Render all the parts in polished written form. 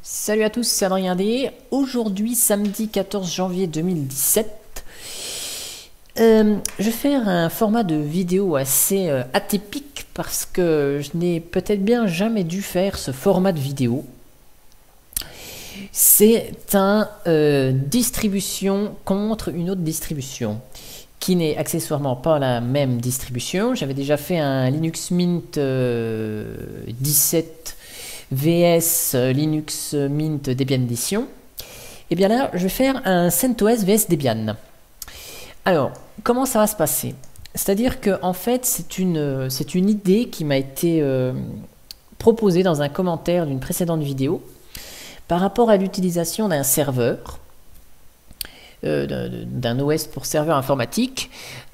Salut à tous, c'est Adrien D. Aujourd'hui, samedi 14 janvier 2017, je vais faire un format de vidéo assez atypique parce que je n'ai peut-être bien jamais dû faire ce format de vidéo. C'est un distribution contre une autre distribution qui n'est accessoirement pas la même distribution. J'avais déjà fait un Linux Mint 17 VS Linux Mint Debian Edition. Et bien là, je vais faire un CentOS VS Debian. Alors, comment ça va se passer? C'est-à-dire que en fait, c'est une idée qui m'a été proposée dans un commentaire d'une précédente vidéo par rapport à l'utilisation d'un serveur, d'un OS pour serveur informatique,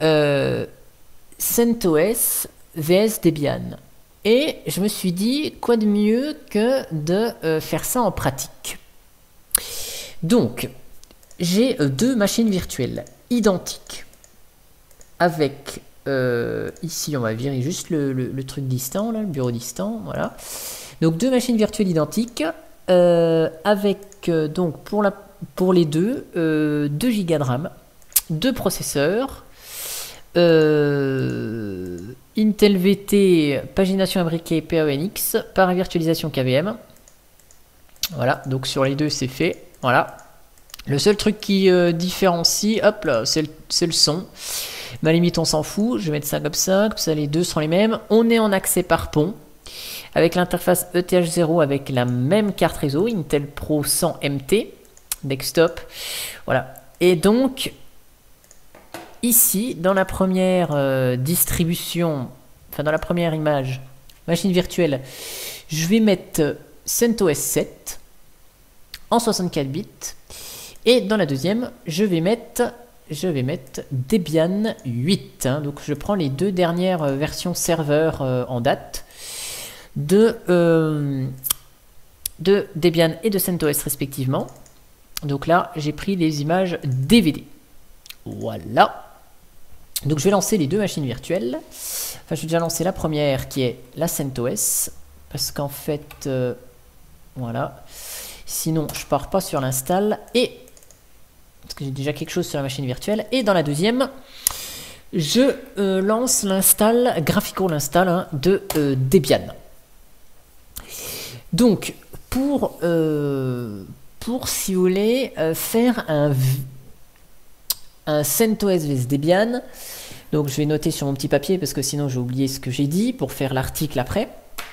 CentOS VS Debian. Et je me suis dit, quoi de mieux que de faire ça en pratique. Donc, j'ai deux machines virtuelles identiques. Avec, ici on va virer juste le truc distant, là, le bureau distant, voilà. Donc deux machines virtuelles identiques, avec donc pour les deux, 2 Go de RAM, deux processeurs, Intel VT, pagination imbriquée PAONX, paravirtualisation KVM. Voilà, donc sur les deux c'est fait. Voilà. Le seul truc qui différencie, hop là, c'est le son. Ma limite on s'en fout, je vais mettre ça comme ça les deux sont les mêmes. On est en accès par pont, avec l'interface ETH0 avec la même carte réseau, Intel Pro 100 MT, desktop. Voilà. Et donc, ici, dans la première distribution, enfin dans la première image, machine virtuelle, je vais mettre CentOS 7 en 64 bits. Et dans la deuxième, je vais mettre Debian 8. Hein. Donc je prends les deux dernières versions serveur en date de Debian et de CentOS respectivement. Donc là, j'ai pris les images DVD. Voilà. Donc je vais lancer les deux machines virtuelles. Enfin, je vais déjà lancer la première qui est la CentOS. Parce qu'en fait, voilà. Sinon, je pars pas sur l'install. Et, parce que j'ai déjà quelque chose sur la machine virtuelle. Et dans la deuxième, je lance l'install, graphical install hein, de Debian. Donc, pour si vous voulez, faire un CentOS vs Debian, donc je vais noter sur mon petit papier parce que sinon j'ai oublié ce que j'ai dit pour faire l'article après.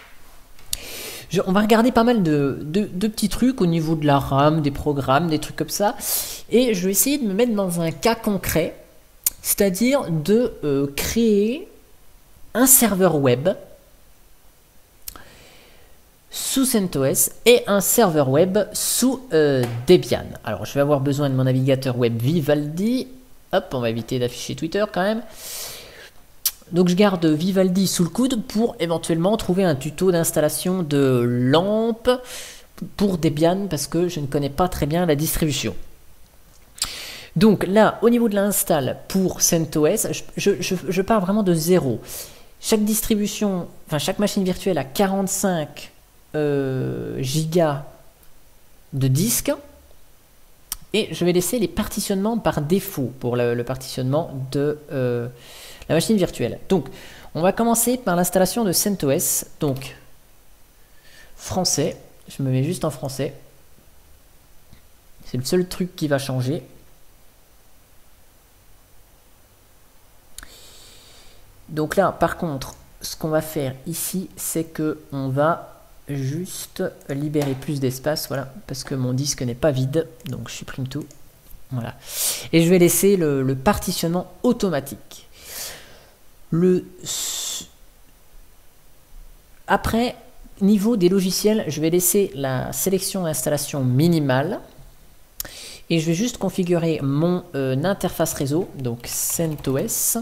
On va regarder pas mal de petits trucs au niveau de la RAM, des programmes, des trucs comme ça. Et je vais essayer de me mettre dans un cas concret, c'est-à-dire de créer un serveur web sous CentOS et un serveur web sous Debian. Alors je vais avoir besoin de mon navigateur web Vivaldi. Hop, on va éviter d'afficher Twitter quand même. Donc je garde Vivaldi sous le coude pour éventuellement trouver un tuto d'installation de LAMP pour Debian parce que je ne connais pas très bien la distribution. Donc là, au niveau de l'install pour CentOS, je pars vraiment de zéro. Chaque distribution, enfin chaque machine virtuelle a 45 gigas de disque. Et je vais laisser les partitionnements par défaut pour le partitionnement de la machine virtuelle. Donc, on va commencer par l'installation de CentOS. Donc, français. Je me mets juste en français. C'est le seul truc qui va changer. Donc là, par contre, ce qu'on va faire ici, c'est que on va juste libérer plus d'espace, voilà, parce que mon disque n'est pas vide, donc je supprime tout, voilà, et je vais laisser le partitionnement automatique. Après, niveau des logiciels, je vais laisser la sélection d'installation minimale, et je vais juste configurer mon interface réseau, donc CentOS.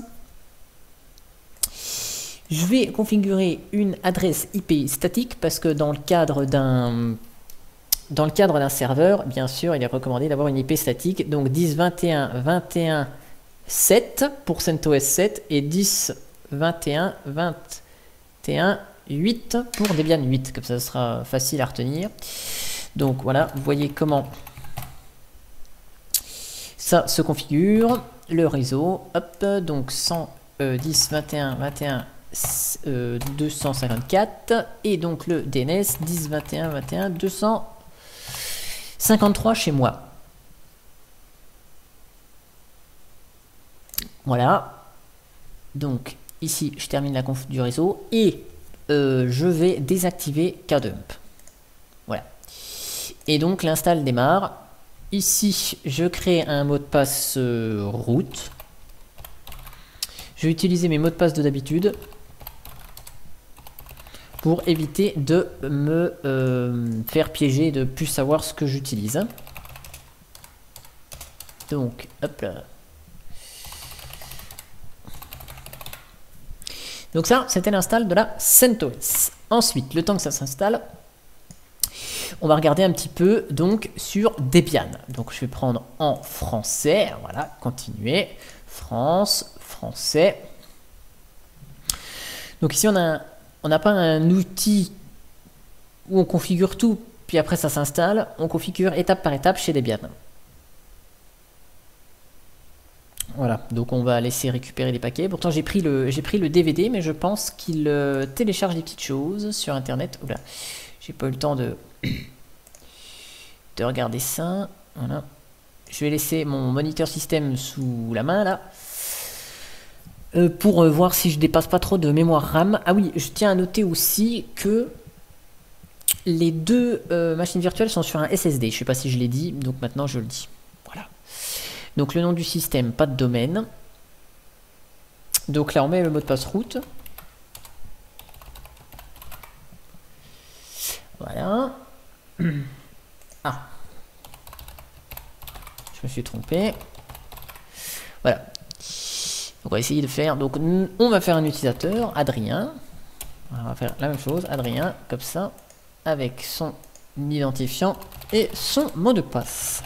Je vais configurer une adresse IP statique parce que dans le cadre d'un serveur, bien sûr, il est recommandé d'avoir une IP statique. Donc 10.21.21.7 pour CentOS 7 et 10.21.21.8 pour Debian 8. Comme ça, ce sera facile à retenir. Donc voilà, vous voyez comment ça se configure. Le réseau, hop, donc 110, 21, 21, 254. Et donc le DNS, 10, 21, 21, 253 chez moi. Voilà. Donc ici, je termine la conf du réseau et je vais désactiver Kdump. Voilà. Et donc l'install démarre. Ici, je crée un mot de passe root. Je vais utiliser mes mots de passe de d'habitude pour éviter de me faire piéger et de plus savoir ce que j'utilise. Donc, hop là. Donc ça, c'était l'install de la CentOS. Ensuite, le temps que ça s'installe, on va regarder un petit peu donc sur Debian. Donc je vais prendre en français, voilà, continuer, France, français. Donc ici on n'a pas un outil où on configure tout, puis après ça s'installe, on configure étape par étape chez Debian. Voilà, donc on va laisser récupérer les paquets. Pourtant j'ai pris le DVD, mais je pense qu'il télécharge des petites choses sur internet. Oula, j'ai pas eu le temps de regarder ça. Voilà. Je vais laisser mon moniteur système sous la main là. Pour voir si je dépasse pas trop de mémoire RAM. Ah oui, je tiens à noter aussi que les deux machines virtuelles sont sur un SSD. Je sais pas si je l'ai dit, donc maintenant je le dis. Voilà. Donc le nom du système, pas de domaine. Donc là on met le mot de passe root. Voilà. Ah. Je me suis trompé. Voilà. Donc on va essayer de faire. Donc on va faire un utilisateur, Adrien. On va faire la même chose, Adrien, comme ça, avec son identifiant et son mot de passe.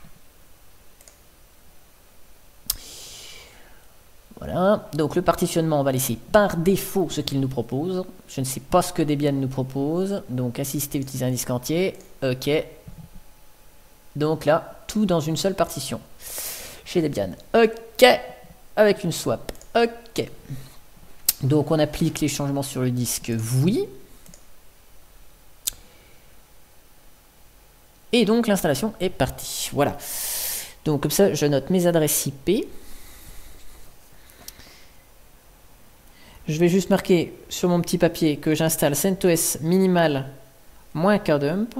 Voilà, donc le partitionnement, on va laisser par défaut ce qu'il nous propose. Je ne sais pas ce que Debian nous propose. Donc assister, utiliser un disque entier. Ok. Donc là, tout dans une seule partition. Chez Debian. Ok. Avec une swap. Ok. Donc on applique les changements sur le disque, oui. Et donc l'installation est partie. Voilà. Donc comme ça, je note mes adresses IP. Je vais juste marquer sur mon petit papier que j'installe CentOS minimal moins Kdump.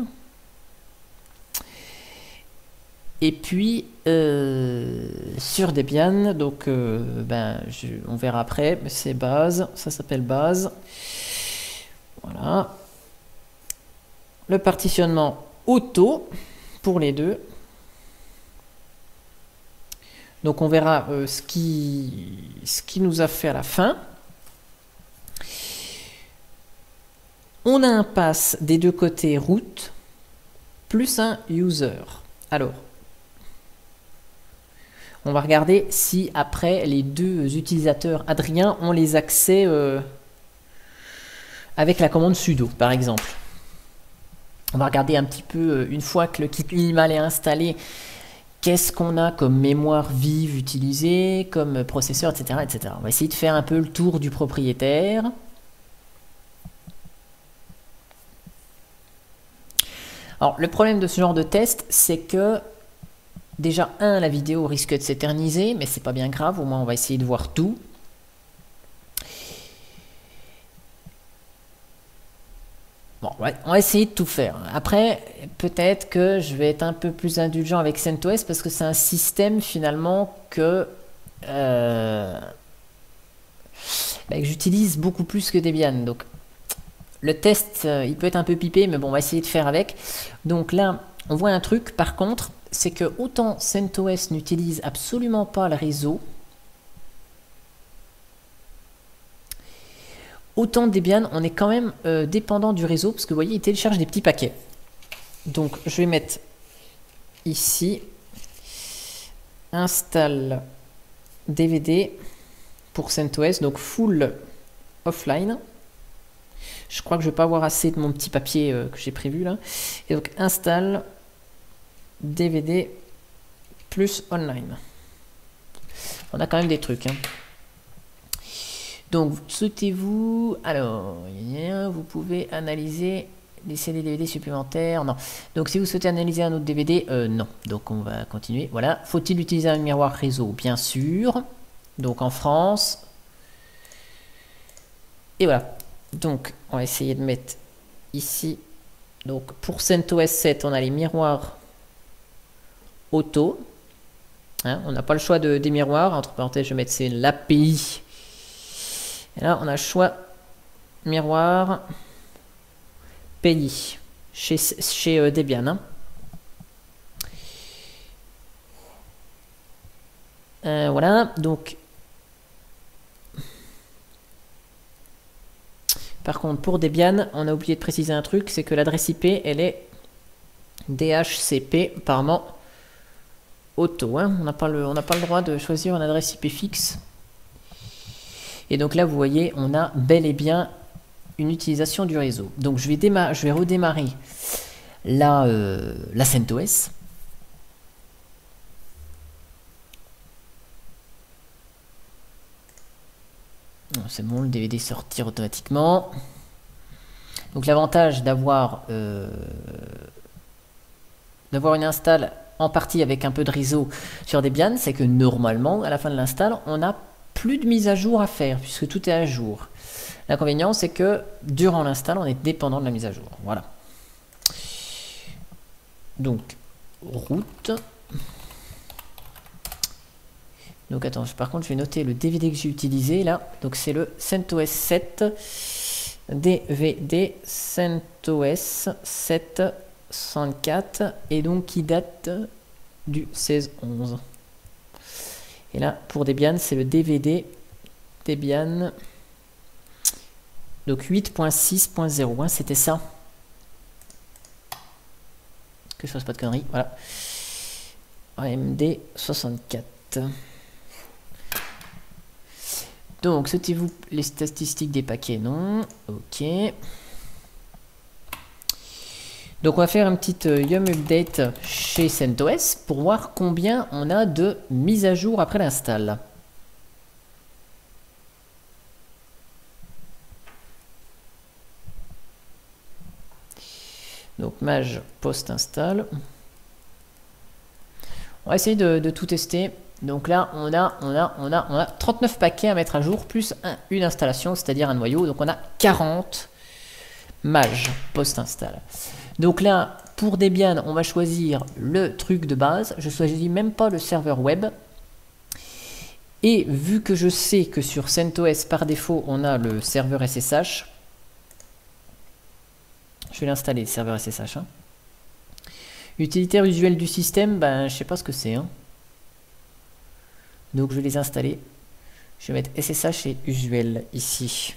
Et puis sur Debian, donc on verra après, c'est base, ça s'appelle base. Voilà. Le partitionnement auto pour les deux. Donc on verra ce qui nous a fait à la fin. On a un pass des deux côtés root plus un user. Alors, on va regarder si après les deux utilisateurs Adrien ont les accès avec la commande sudo par exemple. On va regarder un petit peu une fois que le kit minimal est installé, qu'est-ce qu'on a comme mémoire vive utilisée, comme processeur, etc., etc. On va essayer de faire un peu le tour du propriétaire. Alors, le problème de ce genre de test, c'est que déjà, la vidéo risque de s'éterniser, mais c'est pas bien grave, au moins on va essayer de voir tout. Bon, ouais, on va essayer de tout faire. Après, peut-être que je vais être un peu plus indulgent avec CentOS parce que c'est un système finalement que j'utilise beaucoup plus que Debian. Donc, le test, il peut être un peu pipé, mais bon, on va essayer de faire avec. Donc là, on voit un truc, par contre, c'est que autant CentOS n'utilise absolument pas le réseau, autant Debian, on est quand même dépendant du réseau, parce que vous voyez, il télécharge des petits paquets. Donc, je vais mettre ici, install DVD pour CentOS, donc full offline. Je crois que je vais pas avoir assez de mon petit papier que j'ai prévu là. Et donc installe DVD plus online. On a quand même des trucs. Hein. Donc, souhaitez-vous... Alors, vous pouvez analyser les CD DVD supplémentaires. Non. Donc, si vous souhaitez analyser un autre DVD, non. Donc, on va continuer. Voilà. Faut-il utiliser un miroir réseau? Bien sûr. Donc, en France. Et voilà. Donc, on va essayer de mettre ici. Donc, pour CentOS 7, on a les miroirs auto. Hein, on n'a pas le choix des miroirs. Entre parenthèses, je vais mettre c'est l'API. Et là, on a le choix miroir pays chez Debian. Hein. Voilà, donc. Par contre, pour Debian, on a oublié de préciser un truc, c'est que l'adresse IP, elle est DHCP, apparemment auto. Hein. On n'a pas le droit de choisir une adresse IP fixe. Et donc là, vous voyez, on a bel et bien une utilisation du réseau. Donc je vais redémarrer la CentOS. C'est bon, le DVD sortir automatiquement. Donc l'avantage d'avoir une install en partie avec un peu de réseau sur Debian, c'est que normalement, à la fin de l'install, on n'a plus de mise à jour à faire, puisque tout est à jour. L'inconvénient, c'est que durant l'install, on est dépendant de la mise à jour. Voilà. Donc, route. Donc, attends, par contre, je vais noter le DVD que j'ai utilisé là. Donc, c'est le CentOS 7 DVD CentOS 7 64 et donc qui date du 16-11. Et là, pour Debian, c'est le DVD Debian. Donc 8.6.0, hein, c'était ça. Que je fasse pas de conneries, voilà. AMD 64. Donc, souhaitez-vous les statistiques des paquets? Non. Ok. Donc, on va faire un petit Yum Update chez CentOS pour voir combien on a de mises à jour après l'install. Donc, Maj post-install. On va essayer de tout tester. Donc là, on a 39 paquets à mettre à jour, plus une installation, c'est-à-dire un noyau. Donc on a 40 Maj post-install. Donc là, pour Debian, on va choisir le truc de base. Je ne choisis même pas le serveur web. Et vu que je sais que sur CentOS, par défaut, on a le serveur SSH, je vais l'installer, le serveur SSH. Hein. Utilitaire usuel du système, ben, je sais pas ce que c'est. Hein. Donc je vais les installer. Je vais mettre SSH et usuel ici.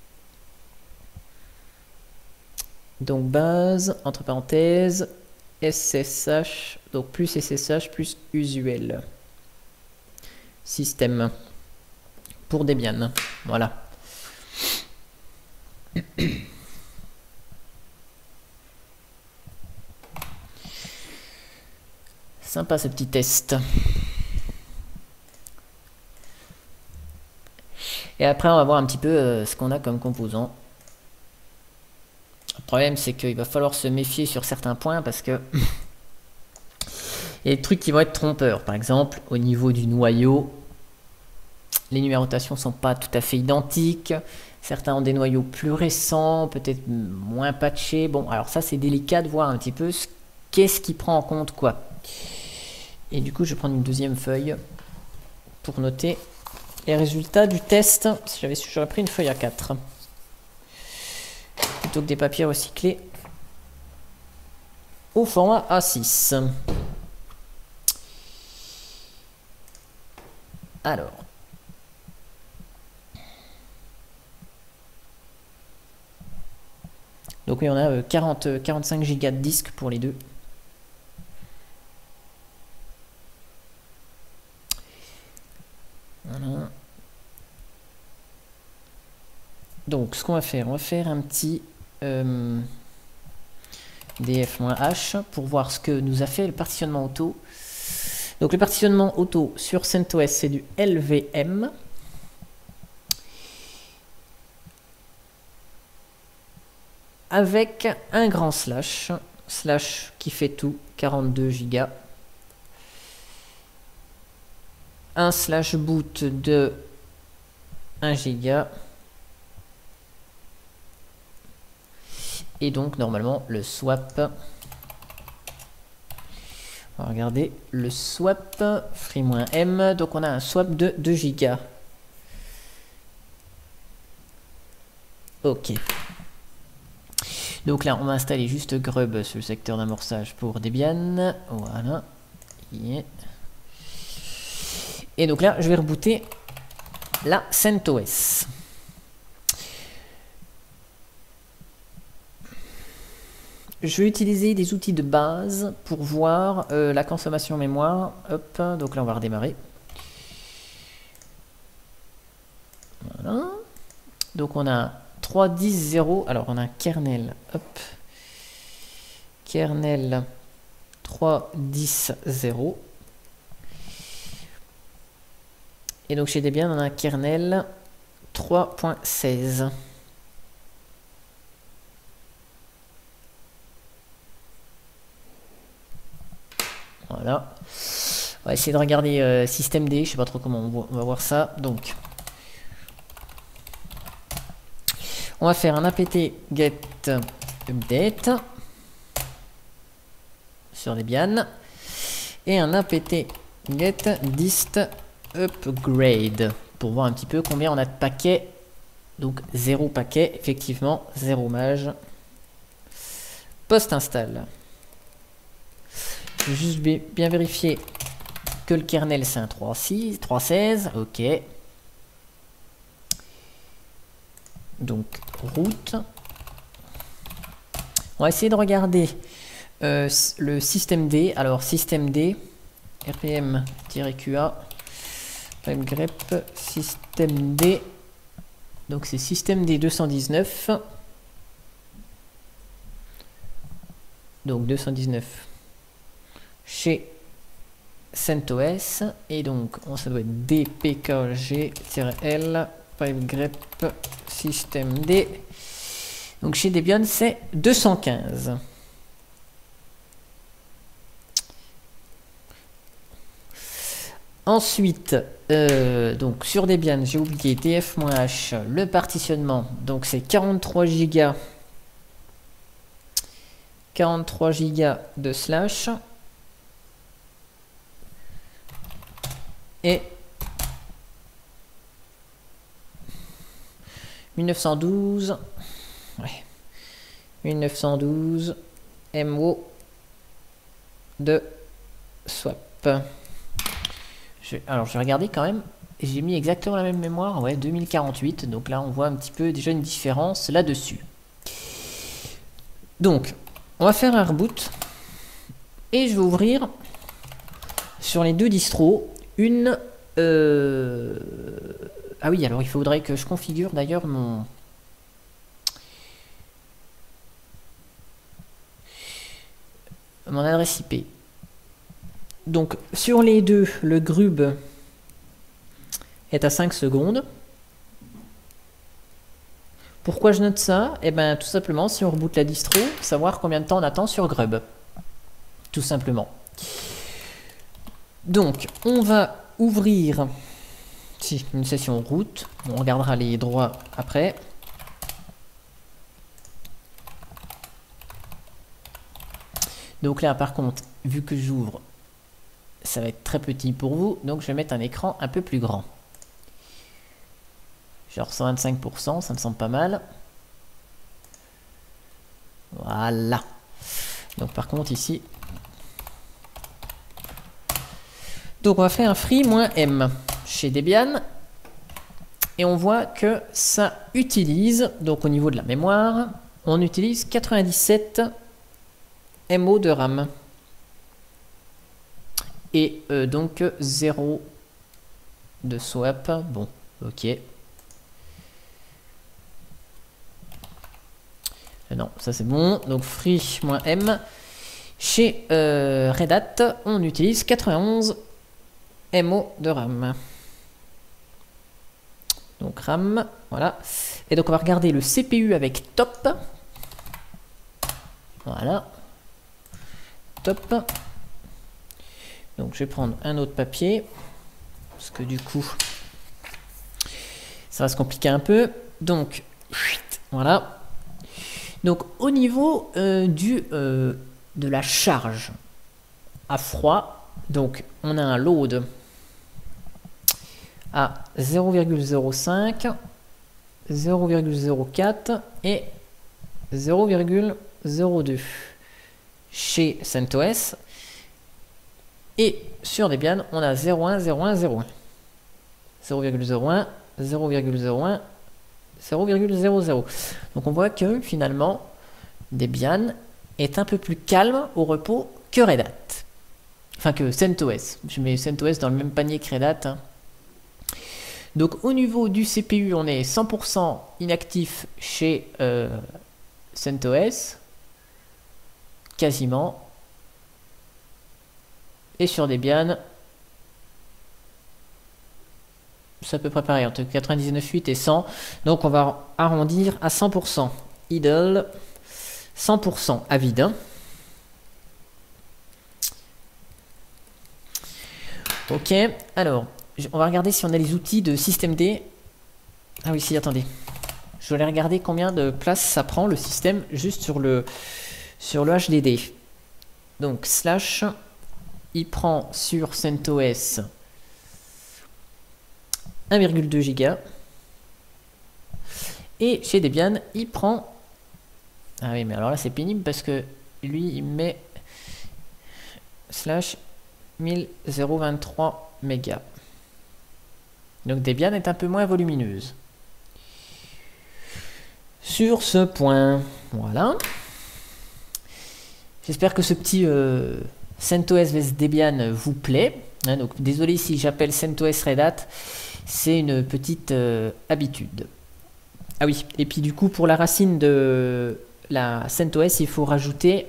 Donc base, entre parenthèses, SSH, donc plus SSH plus usuel. Système. Pour Debian. Voilà. Sympa ce petit test. Et après, on va voir un petit peu ce qu'on a comme composants. Le problème, c'est qu'il va falloir se méfier sur certains points parce que il y a des trucs qui vont être trompeurs. Par exemple, au niveau du noyau, les numérotations sont pas tout à fait identiques. Certains ont des noyaux plus récents, peut-être moins patchés. Bon, alors ça, c'est délicat de voir un petit peu qu'est-ce qui prend en compte quoi. Et du coup, je vais prendre une deuxième feuille pour noter les résultats du test. Si j'avais su, j'aurais pris une feuille A4 plutôt que des papiers recyclés au format A6. Alors, donc oui, on a 45 Go de disque pour les deux. Voilà. Donc ce qu'on va faire un petit df-h pour voir ce que nous a fait le partitionnement auto. Donc le partitionnement auto sur CentOS, c'est du LVM. Avec un grand slash qui fait tout, 42 Go. Un slash boot de 1 Go. Et donc normalement le swap, on va regarder le swap free-m, donc on a un swap de 2 Go. Ok. Donc là on va installer juste grub sur le secteur d'amorçage pour Debian. Voilà. Yeah. Et donc là je vais rebooter la CentOS. Je vais utiliser des outils de base pour voir la consommation mémoire. Hop, donc là on va redémarrer. Voilà. Donc on a 3.10.0. Alors on a un kernel. Hop. Kernel 3.10.0. Et donc chez Debian on a un kernel 3.16. Voilà. On va essayer de regarder système D. Je sais pas trop comment on va voir ça. Donc, on va faire un apt get update sur Debian et un apt get dist upgrade pour voir un petit peu combien on a de paquets. Donc 0 paquet, effectivement 0 mage. Post install. Je vais juste bien vérifier que le kernel c'est un 3.16, ok. Donc route. On va essayer de regarder le système D. Alors système D, rpm-qa, grep système D. Donc c'est système D 219. Donc 219. Chez CentOS, et donc ça doit être dpkg-l grep système D. Donc chez Debian c'est 215. Ensuite donc sur Debian j'ai oublié df-h, le partitionnement, donc c'est 43 Go de slash et 1912 MO de swap. Alors je vais regarder quand même, j'ai mis exactement la même mémoire, ouais, 2048, donc là on voit un petit peu déjà une différence là-dessus. Donc on va faire un reboot et je vais ouvrir sur les deux distros une... Ah oui, alors il faudrait que je configure d'ailleurs mon adresse IP. Donc sur les deux, le grub est à 5 secondes. Pourquoi je note ça? Eh bien tout simplement, si on reboot la distro, savoir combien de temps on attend sur grub. Tout simplement. Donc on va ouvrir une session route. On regardera les droits après. Donc là par contre, vu que j'ouvre, ça va être très petit pour vous, donc je vais mettre un écran un peu plus grand. Genre 125%, ça me semble pas mal. Voilà. Donc par contre ici, donc on va faire un free-m chez Debian et on voit que ça utilise, donc au niveau de la mémoire, on utilise 97 MO de RAM et donc 0 de swap. Bon, ok. Non, ça c'est bon. Donc free-m. Chez Red Hat, on utilise 91 MO de RAM. Donc RAM, voilà. Et donc on va regarder le CPU avec top. Voilà. Top. Donc je vais prendre un autre papier. Parce que du coup, ça va se compliquer un peu. Donc, voilà. Donc au niveau de la charge à froid, donc on a un load à 0,05, 0,04 et 0,02 chez CentOS. Et sur Debian, on a 0,1, 0,1, 0,1. 0,01, 0,01, 0,00. Donc on voit que finalement, Debian est un peu plus calme au repos que Red Hat. Enfin que CentOS. Je mets CentOS dans le même panier que Red Hat. Hein. Donc au niveau du CPU, on est 100% inactif chez CentOS. Quasiment. Et sur Debian, c'est à peu près pareil, entre 99,8 et 100. Donc on va arrondir à 100%. Idle, 100% à vide. Hein. Ok, alors, on va regarder si on a les outils de systemd. Ah oui, si, attendez. Je voulais regarder combien de place ça prend le système juste sur le HDD. Donc, slash, il prend sur CentOS 1,2 Go. Et chez Debian, il prend... Ah oui, mais alors là, c'est pénible parce que lui, il met slash 1023 mégas. Donc Debian est un peu moins volumineuse. Sur ce point, voilà. J'espère que ce petit CentOS vs Debian vous plaît. Hein, donc désolé si j'appelle CentOS Red Hat, c'est une petite habitude. Ah oui, et puis du coup pour la racine de la CentOS, il faut rajouter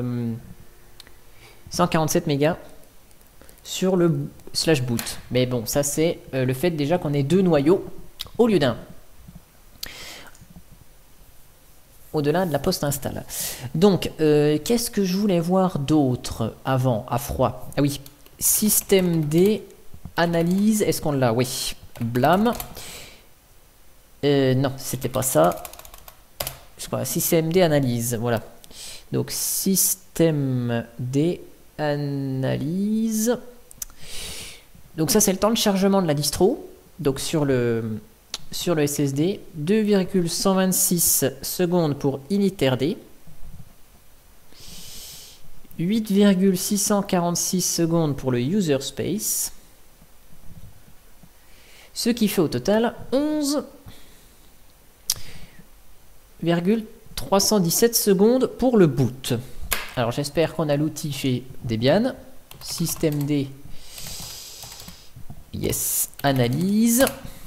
147 mégas sur le slash boot. Mais bon, ça c'est le fait déjà qu'on ait deux noyaux au lieu d'un. Au-delà de la post-install. Donc, qu'est-ce que je voulais voir d'autre avant, à froid? Ah oui, systemd analyse, est-ce qu'on l'a? Oui. Blâme. Non, c'était pas ça. Je crois, systemd analyse, voilà. Donc, systemd analyse. Donc ça, c'est le temps de chargement de la distro. Donc sur le SSD, 2,126 secondes pour initRD, 8,646 secondes pour le user space, ce qui fait au total 11,317 secondes pour le boot. Alors j'espère qu'on a l'outil chez Debian. Systemd yes, analyse.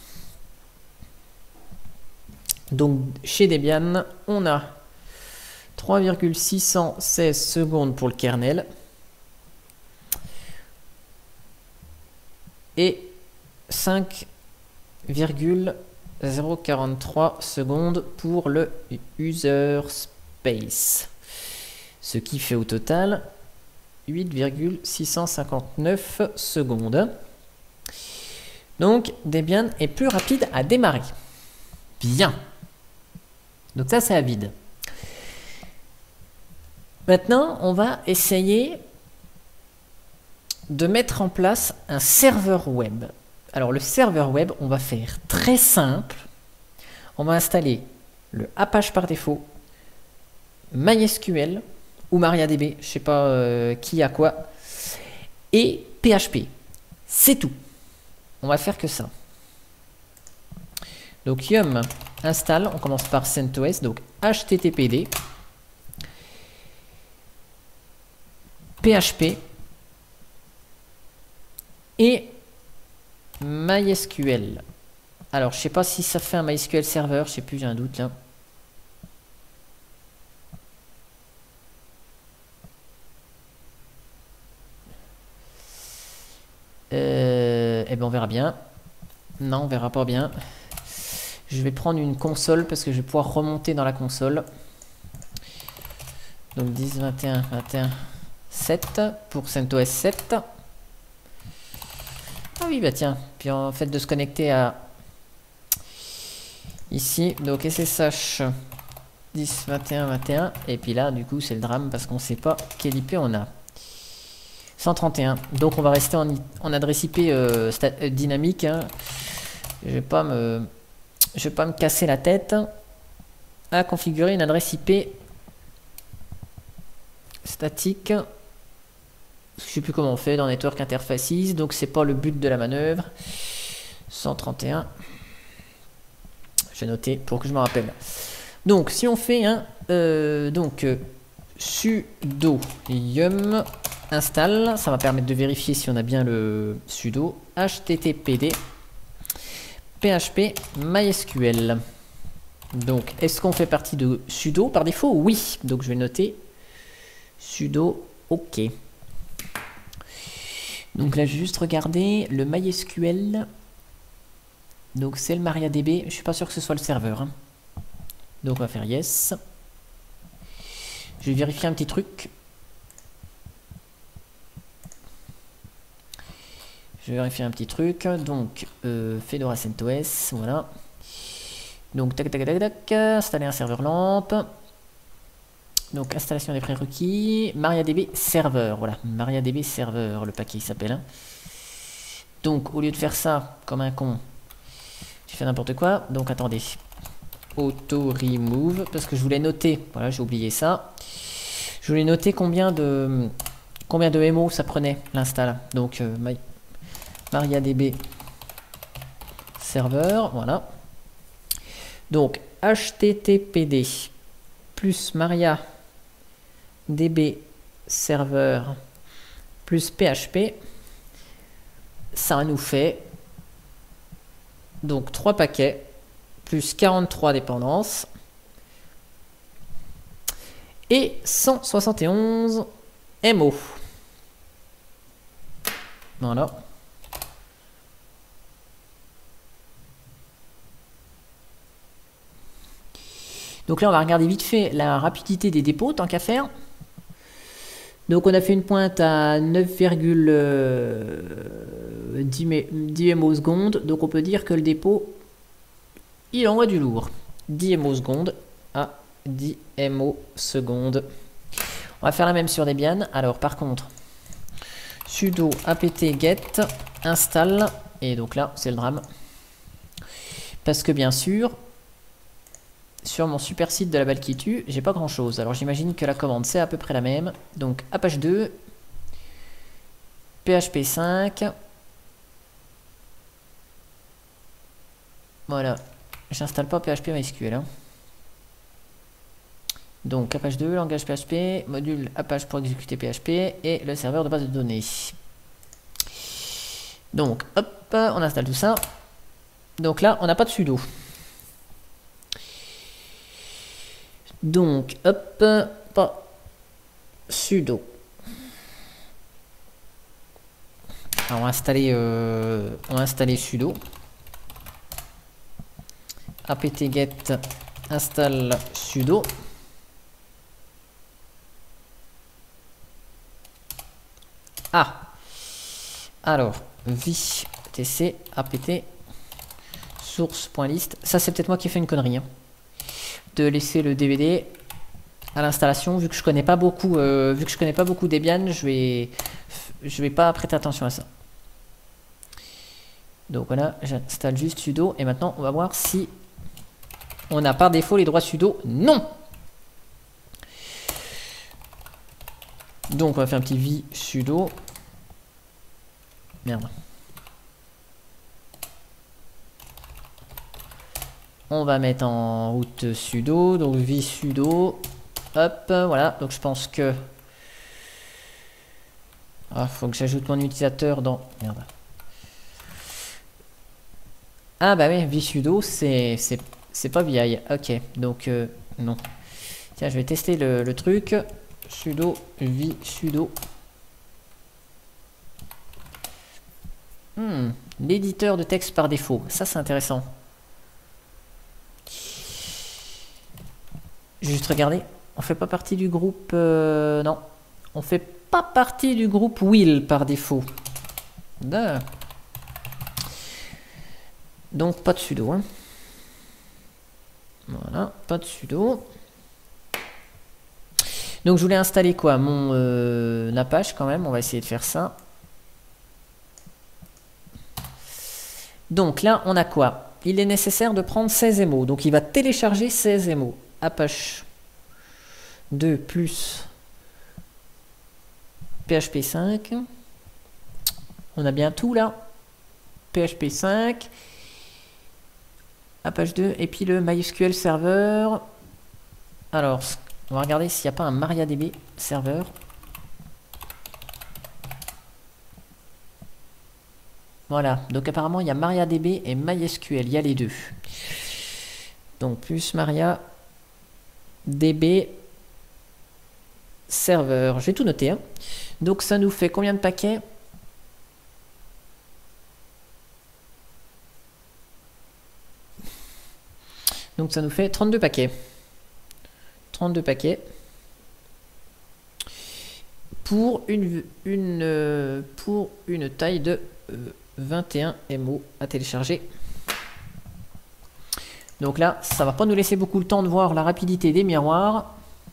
Donc chez Debian, on a 3,616 secondes pour le kernel et 5,043 secondes pour le user space, ce qui fait au total 8,659 secondes. Donc Debian est plus rapide à démarrer. Bien. Donc ça, c'est à vide. Maintenant, on va essayer de mettre en place un serveur web. Alors le serveur web, on va faire très simple. On va installer le Apache par défaut, MySQL ou MariaDB, je sais pas qui a quoi, et PHP. C'est tout. On va faire que ça. Donc yum install, on commence par CentOS, donc httpd PHP et MySQL. Alors je sais pas si ça fait un MySQL serveur, je sais plus, j'ai un doute là. Eh ben on verra bien. Non, on verra pas bien. Je vais prendre une console parce que je vais pouvoir remonter dans la console. Donc 10, 21, 21, 7 pour CentOS 7. Ah oui, bah tiens. Puis en fait de se connecter à ici, donc SSH 10, 21, 21. Et puis là, du coup, c'est le drame parce qu'on sait pas quel IP on a. 131. Donc on va rester en adresse IP dynamique. Hein. Je vais pas me casser la tête à configurer une adresse IP statique. Je sais plus comment on fait dans Network Interfaces, donc c'est pas le but de la manœuvre. 131. J'ai noté pour que je me rappelle. Donc si on fait un sudo yum install, ça va permettre de vérifier si on a bien le sudo httpd php mysql. Donc est-ce qu'on fait partie de sudo par défaut? Oui, donc je vais noter sudo ok. Donc là, je vais juste regarder le MySQL. Donc c'est le MariaDB. Je suis pas sûr que ce soit le serveur. Hein. Donc on va faire yes. Je vais vérifier un petit truc. Donc Fedora CentOS, voilà. Donc tac tac tac tac. Installer un serveur lampe. Donc installation des prérequis, MariaDB serveur, voilà, MariaDB serveur, le paquet s'appelle. Hein. Donc au lieu de faire ça comme un con, j'ai fait n'importe quoi. Donc attendez, auto remove parce que je voulais noter, voilà, j'ai oublié ça. Je voulais noter combien de MO ça prenait l'install. Donc MariaDB serveur, voilà. Donc httpd plus MariaDB serveur plus PHP, ça nous fait donc 3 paquets plus 43 dépendances et 171 MO. Voilà. Donc là, on va regarder vite fait la rapidité des dépôts, tant qu'à faire. Donc on a fait une pointe à 9,10 MO secondes. Donc on peut dire que le dépôt, il envoie du lourd. 10 MO secondes à 10 MO secondes. On va faire la même sur Debian. Alors par contre, sudo apt-get install. Et donc là, c'est le drame. Parce que bien sûr... sur mon super site de la balle qui tue, j'ai pas grand chose. Alors j'imagine que la commande c'est à peu près la même. Donc Apache 2, PHP 5. Voilà. J'installe pas PHP MySQL. Hein. Donc Apache 2, langage PHP, module Apache pour exécuter PHP et le serveur de base de données. Donc hop, on installe tout ça. Donc là, on n'a pas de sudo. Donc, hop, pas sudo. Alors, on va installer sudo. apt-get install sudo. Ah, alors, vtc apt source.list. Ça, c'est peut-être moi qui ai fait une connerie. Hein. De laisser le DVD à l'installation, vu que je connais pas beaucoup Debian, je vais pas prêter attention à ça. Donc voilà, j'installe juste sudo et maintenant on va voir si on a par défaut les droits sudo. Non. Donc on va faire un petit v sudo. Merde. On va mettre en route sudo, donc vsudo, hop, voilà, donc je pense que... Ah, faut que j'ajoute mon utilisateur dans... Merde. Ah bah oui, vsudo, c'est pas VI, ok, donc non. Tiens, je vais tester le truc, sudo, vsudo. l'éditeur de texte par défaut. Ça, c'est intéressant. J'ai juste regardé. On fait pas partie du groupe... non. On fait pas partie du groupe Will par défaut. Donc, pas de sudo. Hein. Voilà, pas de sudo. Donc, je voulais installer quoi? Mon Apache quand même. On va essayer de faire ça. Donc, là, on a quoi? Il est nécessaire de prendre 16 MO. Donc, il va télécharger 16 MO. Apache 2 plus PHP 5. On a bien tout là. PHP 5. Apache 2 et puis le MySQL Server. Alors, on va regarder s'il n'y a pas un MariaDB serveur. Voilà, donc apparemment il y a MariaDB et MySQL, il y a les deux. Donc plus MariaDB serveur. J'ai tout noté. Hein. Donc ça nous fait combien de paquets? Donc ça nous fait 32 paquets. 32 paquets. Pour une taille de 21 MO à télécharger. Donc là, ça va pas nous laisser beaucoup le temps de voir la rapidité des miroirs.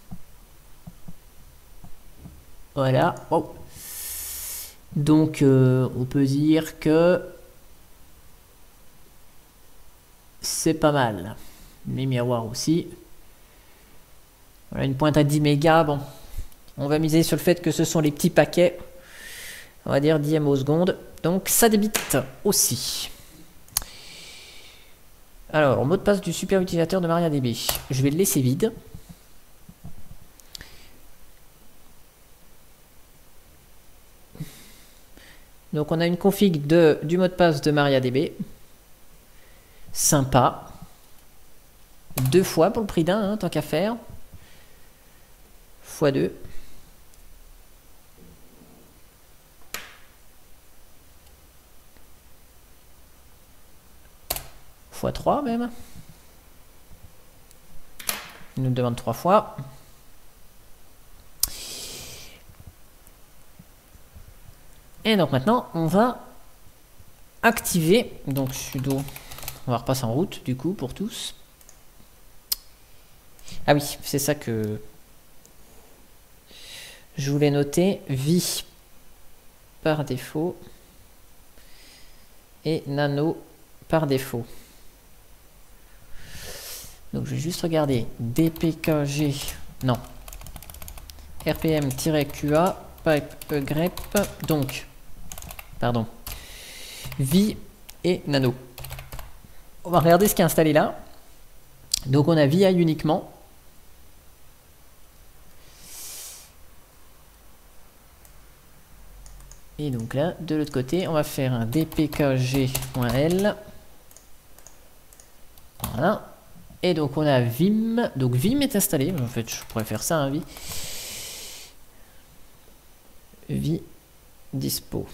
Voilà. Wow. Donc on peut dire que c'est pas mal. Les miroirs aussi. Voilà, une pointe à 10 mégas. Bon, on va miser sur le fait que ce sont les petits paquets. On va dire 10 MO seconde. Donc ça débite aussi. Alors, mot de passe du super utilisateur de MariaDB. Je vais le laisser vide. Donc on a une config du mot de passe de MariaDB. Sympa. 2 fois pour le prix d'un, hein, tant qu'à faire. x2. x3 même. Il nous demande 3 fois. Et donc maintenant, on va activer. Donc sudo, on va repasser en route du coup pour tous. Ah oui, c'est ça que je voulais noter. Vi par défaut et nano par défaut. Donc je vais juste regarder dpkg, non, rpm-qa pipe grep, donc, pardon, vi et nano. On va regarder ce qui est installé là. Donc on a VI uniquement. Et donc là, de l'autre côté, on va faire un dpkg.l. Voilà. Et donc on a Vim. Donc Vim est installé. En fait, je pourrais faire ça, hein, Vi dispo.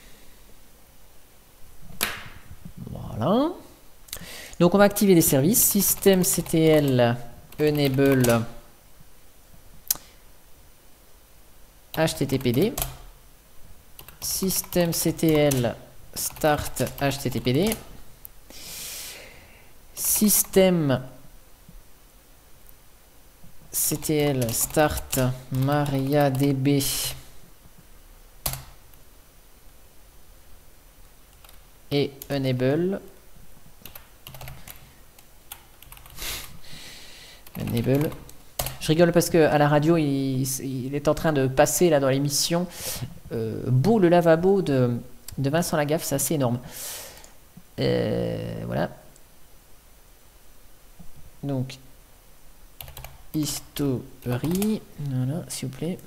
Voilà. Donc on va activer les services. Systemctl enable httpd. Systemctl start httpd. Systemctl start MariaDB et enable Je rigole parce que à la radio il est en train de passer là dans l'émission Beau le lavabo de Vincent Lagaffe, c'est assez énorme. Voilà. Donc history, voilà, s'il vous plaît.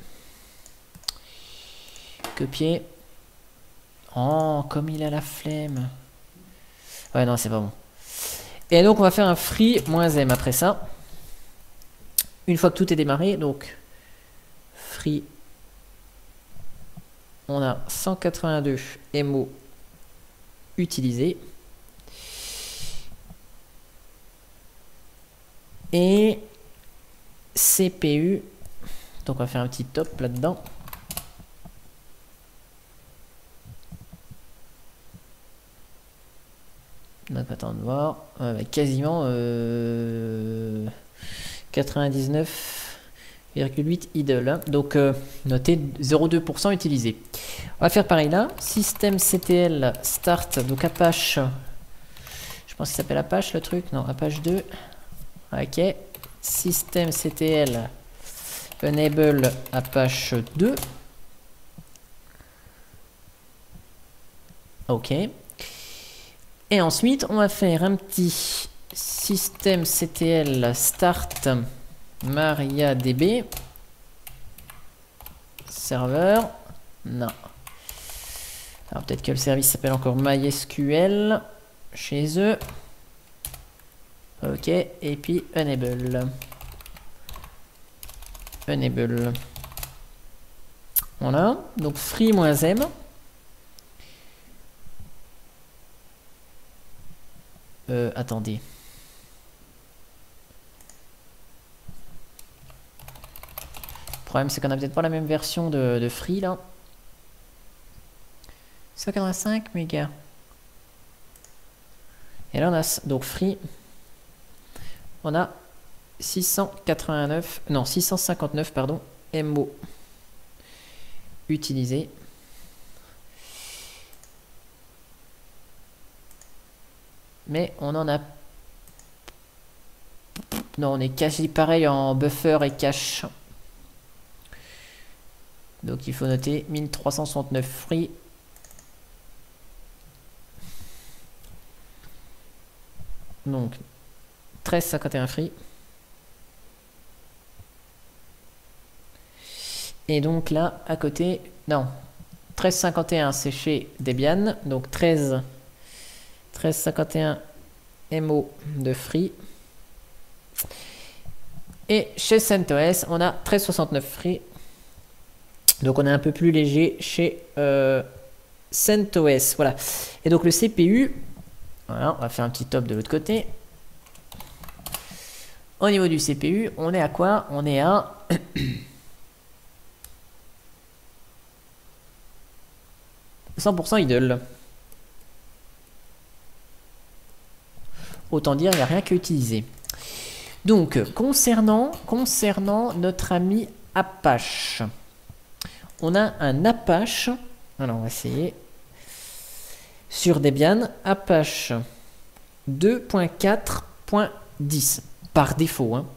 Copier. Oh, comme il a la flemme. Ouais, non, c'est pas bon. Et donc on va faire un free-m après ça. Une fois que tout est démarré, donc free, on a 182 MO utiliser. Et CPU. Donc on va faire un petit top là-dedans. Donc attends de voir. Quasiment 99,8 idle. Hein. Donc notez 0,2% utilisé. On va faire pareil là. Systemctl start. Donc Apache. Je pense qu'il s'appelle Apache le truc. Non, Apache 2. Ok. Systemctl enable Apache 2. Ok. Et ensuite, on va faire un petit systemctl start MariaDB serveur. Non. Alors peut-être que le service s'appelle encore MySQL chez eux. Ok. Et puis enable. Enable. Voilà. Donc free-m. Attendez. Le problème, c'est qu'on n'a peut-être pas la même version de Free, là. 185 mégas. Et là, on a donc Free. On a 659, pardon, MO utilisé. Mais on en a... Non, on est quasi pareil en buffer et cache. Donc il faut noter 1369 free. Donc 1351 free. Et donc là, à côté... Non, 1351 c'est chez Debian. Donc 1351 MO de free. Et chez CentOS, on a 1369 free. Donc on est un peu plus léger chez CentOS. Voilà. Et donc le CPU, voilà, on va faire un petit top de l'autre côté. Au niveau du CPU, on est à quoi? On est à 100% idle. Autant dire, il n'y a rien qu'à utiliser. Donc, concernant notre ami Apache, on a un Apache. Alors, on va essayer. Sur Debian, Apache 2.4.10 par défaut. Hein.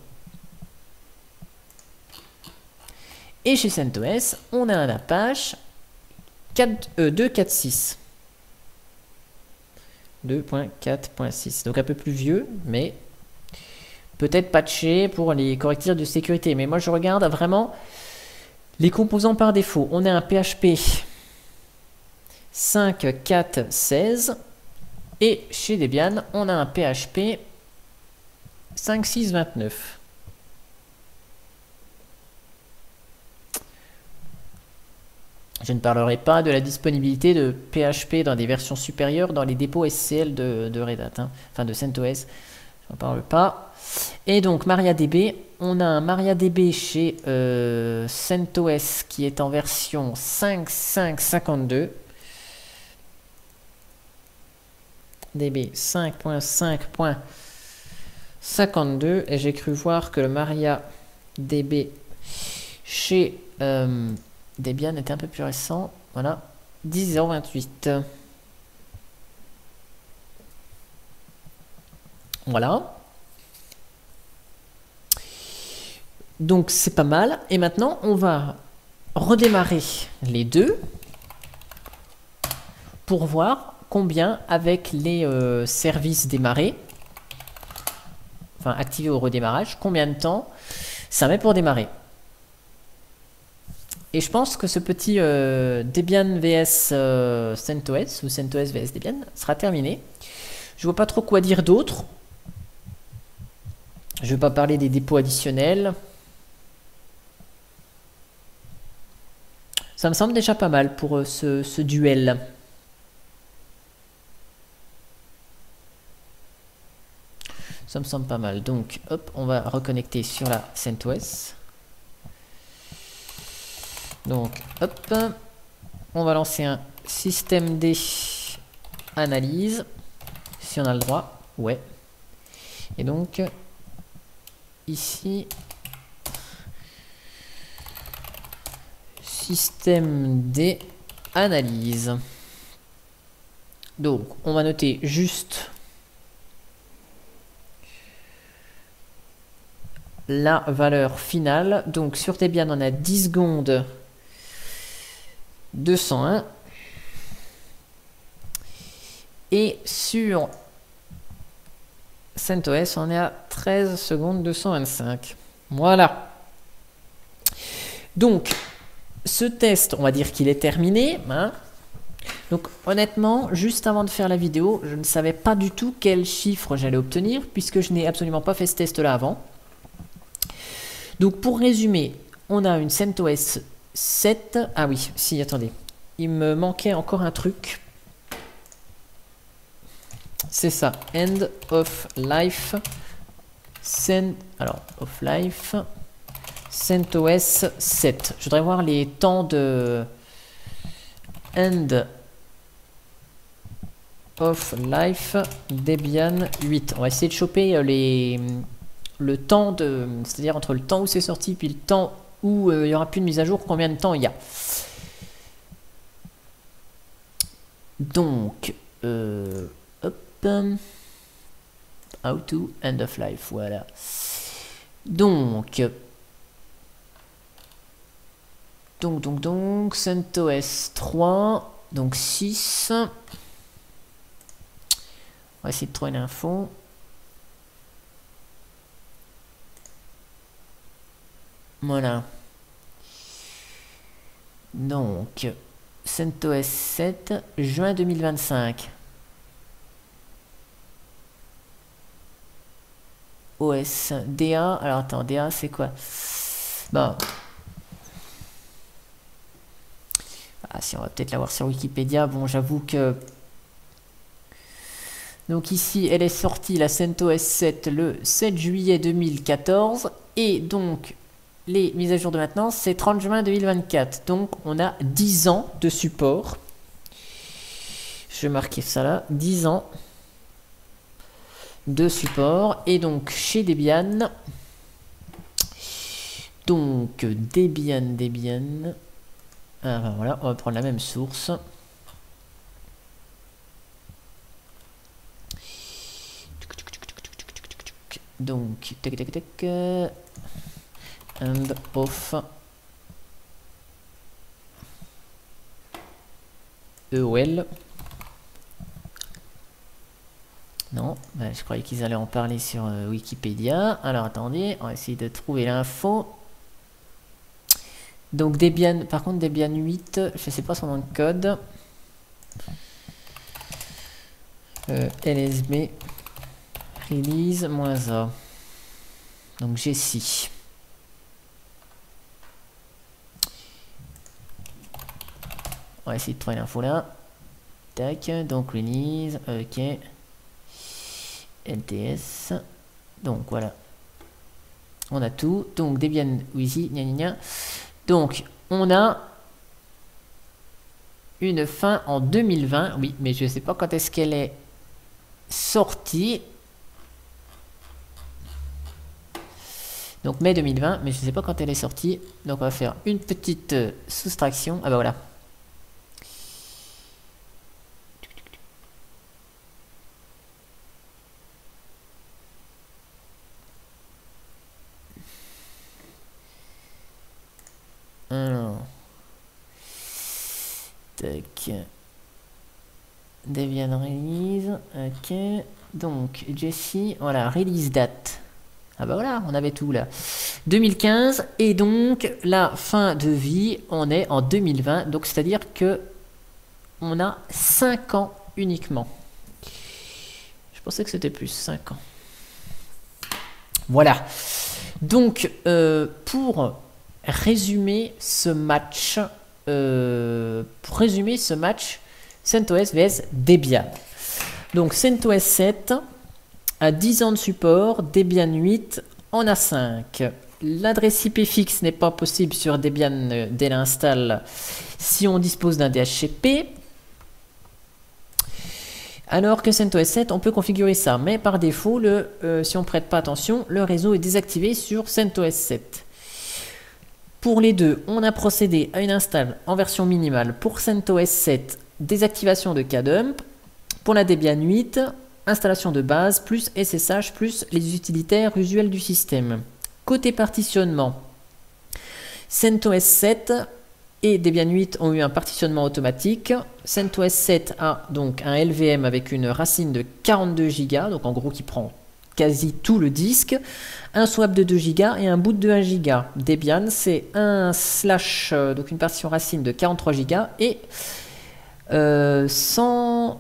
Et chez CentOS, on a un Apache 2.4.6. 2.4.6. Donc un peu plus vieux, mais peut-être patché pour les correctifs de sécurité. Mais moi, je regarde vraiment les composants par défaut. On a un PHP 5.4.16 et chez Debian, on a un PHP 5.6.29. Je ne parlerai pas de la disponibilité de PHP dans des versions supérieures dans les dépôts SCL de Red Hat, hein. Enfin de CentOS, je n'en parle pas. Et donc MariaDB, on a un MariaDB chez CentOS qui est en version 5.5.52. DB 5.5.52 et j'ai cru voir que le MariaDB chez Debian était un peu plus récent. Voilà, 10.028. Voilà. Donc c'est pas mal. Et maintenant, on va redémarrer les deux pour voir combien avec les services démarrés, enfin activés au redémarrage, combien de temps ça met pour démarrer. Et je pense que ce petit Debian vs CentOS ou CentOS vs Debian sera terminé. Je vois pas trop quoi dire d'autre. Je vais pas parler des dépôts additionnels. Ça me semble déjà pas mal pour ce duel. Ça me semble pas mal. Donc, hop, on va reconnecter sur la CentOS. Donc, hop, on va lancer un système D analyse, si on a le droit. Ouais. Et donc, ici, système D analyse. Donc, on va noter juste la valeur finale. Donc, sur Debian, on a 10 secondes 201. Et sur CentOS, on est à 13 secondes 225. Voilà. Donc, ce test, on va dire qu'il est terminé. Hein. Donc, honnêtement, juste avant de faire la vidéo, je ne savais pas du tout quel chiffre j'allais obtenir, puisque je n'ai absolument pas fait ce test-là avant. Donc, pour résumer, on a une CentOS 7. Ah oui, si, attendez. Il me manquait encore un truc. C'est ça, end of life. Alors, of life. CentOS 7. Je voudrais voir les temps de end of life Debian 8. On va essayer de choper le temps de, c'est-à-dire entre le temps où c'est sorti puis le temps où il n'y aura plus de mise à jour, combien de temps il y a. Donc, hop, how to end of life, voilà. Donc, CentOS 3, donc 6. On va essayer de trouver l'info. Voilà. Donc, CentOS 7, juin 2025. OS DA. Alors attends, DA c'est quoi? Bon. Ah si, on va peut-être l'avoir sur Wikipédia. Bon, j'avoue que... Donc ici, elle est sortie, la CentOS 7, le 7 juillet 2014. Et donc, les mises à jour de maintenance, c'est 30 juin 2024. Donc, on a 10 ans de support. Je vais marquer ça là. 10 ans de support. Et donc, chez Debian. Donc, Debian. Ah, ben voilà, on va prendre la même source. Donc, end of EOL. Non, ben, je croyais qu'ils allaient en parler sur Wikipédia. Alors attendez, on va essayer de trouver l'info. Donc Debian, par contre Debian 8, je sais pas son nom de code. LSB release -A. Donc Jessie. On va essayer de trouver l'info là. Tac, donc release, ok. LTS. Donc voilà. On a tout. Donc Debian Wheezy, gna gna gna. Donc on a une fin en 2020. Oui, mais je ne sais pas quand est-ce qu'elle est sortie. Donc mai 2020, mais je ne sais pas quand elle est sortie. Donc on va faire une petite soustraction. Ah bah voilà. Alors. Tac. Debian release. Ok. Donc Jessie. Voilà, release date. Ah bah voilà, on avait tout là. 2015, et donc la fin de vie, on est en 2020, donc c'est-à-dire que on a 5 ans uniquement. Je pensais que c'était plus 5 ans. Voilà. Donc, pour résumer ce match, CentOS vs Debian. Donc CentOS 7 a 10 ans de support, Debian 8 en a 5. L'adresse IP fixe n'est pas possible sur Debian dès l'install si on dispose d'un DHCP. Alors que CentOS 7, on peut configurer ça, mais par défaut, si on ne prête pas attention, le réseau est désactivé sur CentOS 7. Pour les deux, on a procédé à une install en version minimale pour CentOS 7, désactivation de kdump. Pour la Debian 8, installation de base, plus SSH, plus les utilitaires usuels du système. Côté partitionnement, CentOS 7 et Debian 8 ont eu un partitionnement automatique. CentOS 7 a donc un LVM avec une racine de 42 Go, donc en gros qui prend quasi tout le disque, un swap de 2 Go et un boot de 1 Go. Debian, c'est un slash, donc une partition racine de 43 Go et 100...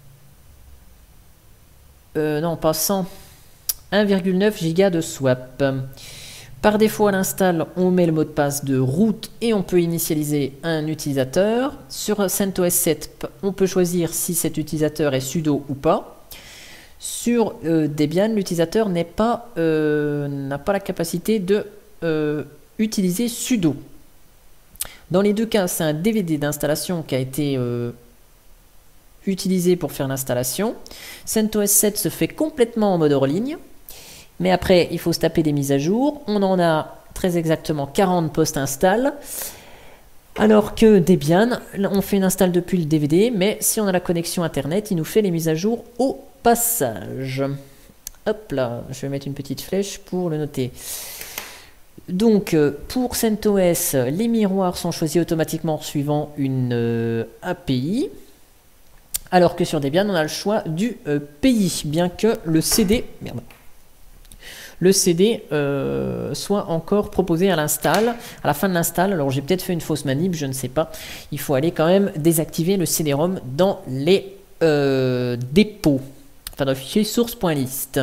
non, pas 100... 1,9 Go de swap. Par défaut à l'install, on met le mot de passe de root et on peut initialiser un utilisateur. Sur CentOS 7, on peut choisir si cet utilisateur est sudo ou pas. Sur Debian, l'utilisateur n'a pas la capacité de utiliser sudo. Dans les deux cas, c'est un DVD d'installation qui a été utilisé pour faire l'installation. CentOS 7 se fait complètement en mode hors ligne. Mais après, il faut se taper des mises à jour. On en a très exactement 40 post-install. Alors que Debian, on fait une install depuis le DVD, mais si on a la connexion Internet, il nous fait les mises à jour au passage. Hop là, je vais mettre une petite flèche pour le noter. Donc, pour CentOS, les miroirs sont choisis automatiquement suivant une API. Alors que sur Debian, on a le choix du pays, bien que le CD... Merde. Le CD soit encore proposé à l'install, à la fin de l'install. Alors j'ai peut-être fait une fausse manip, je ne sais pas. Il faut aller quand même désactiver le CD-ROM dans les dépôts, enfin dans le fichier source.list.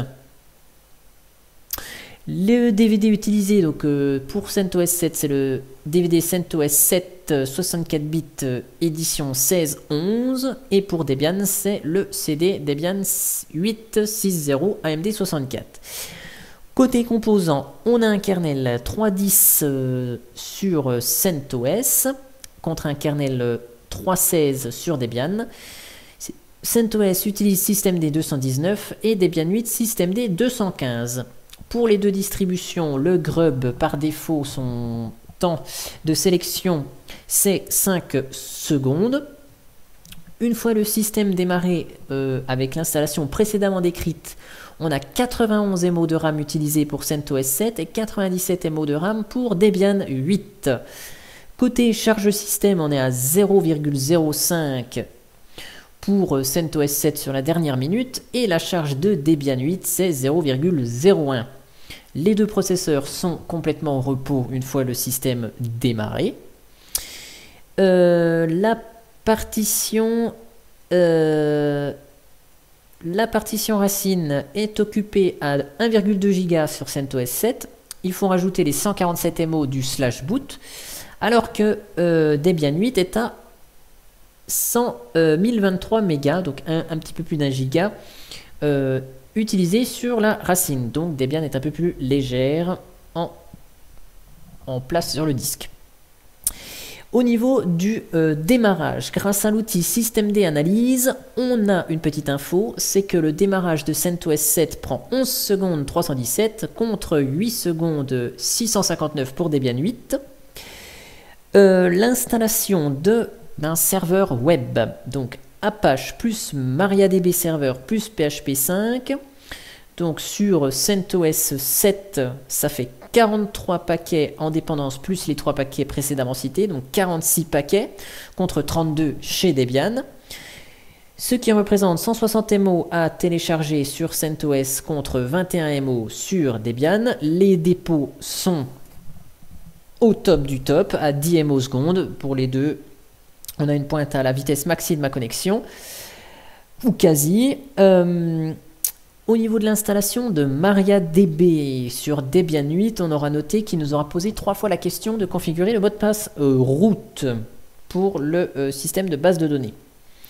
Le DVD utilisé donc pour CentOS 7, c'est le DVD CentOS 7 64 bits édition 16-11 et pour Debian, c'est le CD Debian 8.6.0 AMD 64. Côté composants, on a un kernel 3.10 sur CentOS contre un kernel 3.16 sur Debian. CentOS utilise systemd 219 et Debian 8 systemd 215. Pour les deux distributions, le grub par défaut, son temps de sélection c'est 5 secondes. Une fois le système démarré avec l'installation précédemment décrite, on a 91 MO de RAM utilisés pour CentOS 7 et 97 MO de RAM pour Debian 8. Côté charge système, on est à 0,05 pour CentOS 7 sur la dernière minute et la charge de Debian 8 c'est 0,01. Les deux processeurs sont complètement au repos une fois le système démarré. La partition racine est occupée à 1,2 Go sur CentOS 7. Il faut rajouter les 147 MO du /boot, alors que Debian 8 est à 1023 mégas, donc un petit peu plus d'un giga utilisé sur la racine. Donc Debian est un peu plus légère en place sur le disque. Au niveau du démarrage, grâce à l'outil systemd analyse, on a une petite info, c'est que le démarrage de CentOS 7 prend 11 secondes 317 contre 8 secondes 659 pour Debian 8. L'installation d'un serveur web, donc Apache plus MariaDB serveur plus PHP 5, donc sur CentOS 7, ça fait 43 paquets en dépendance plus les 3 paquets précédemment cités, donc 46 paquets contre 32 chez Debian. Ce qui représente 160 MO à télécharger sur CentOS contre 21 MO sur Debian. Les dépôts sont au top du top, à 10 MO secondes pour les deux. On a une pointe à la vitesse maxi de ma connexion, ou quasi. Au niveau de l'installation de MariaDB sur Debian 8, on aura noté qu'il nous aura posé 3 fois la question de configurer le mot de passe root pour le système de base de données.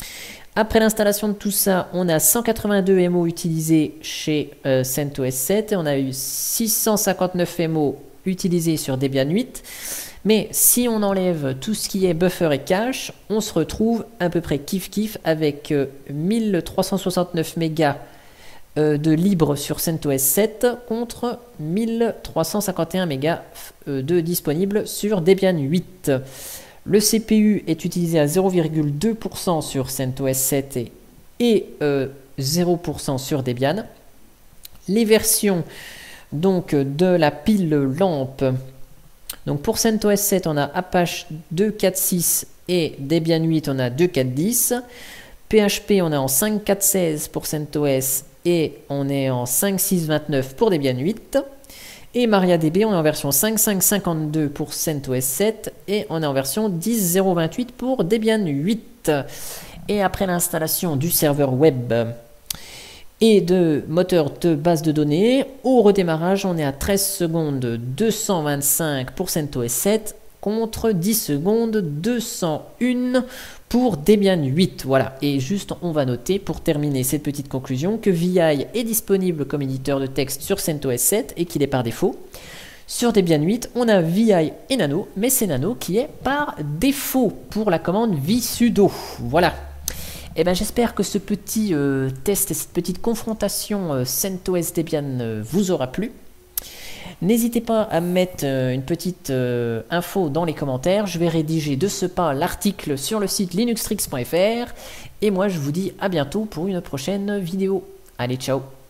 Après l'installation de tout ça, on a 182 MO utilisés chez CentOS 7 et on a eu 659 MO utilisés sur Debian 8. Mais si on enlève tout ce qui est buffer et cache, on se retrouve à peu près kiff avec 1369 mégas de libre sur CentOS 7 contre 1351 mégas de disponible sur Debian 8. Le CPU est utilisé à 0,2% sur CentOS 7 et 0% sur Debian. Les versions donc de la pile lampe. Donc pour CentOS 7, on a Apache 2.4.6 et Debian 8, on a 2.4.10. PHP, on est en 5.4.16 pour CentOS et on est en 5.6.29 pour Debian 8. Et MariaDB, on est en version 5.5.52 pour CentOS 7 et on est en version 10.0.28 pour Debian 8. Et après l'installation du serveur web et de moteur de base de données, au redémarrage, on est à 13 secondes 225 pour CentOS 7 contre 10 secondes 201 pour Debian 8. Voilà, et juste on va noter pour terminer cette petite conclusion que VI est disponible comme éditeur de texte sur CentOS 7 et qu'il est par défaut. Sur Debian 8, on a VI et Nano, mais c'est Nano qui est par défaut pour la commande vsudo. Voilà. Et ben j'espère que ce petit test et cette petite confrontation CentOS Debian vous aura plu. N'hésitez pas à mettre une petite info dans les commentaires. Je vais rédiger de ce pas l'article sur le site linuxtricks.fr. Et moi je vous dis à bientôt pour une prochaine vidéo. Allez, ciao!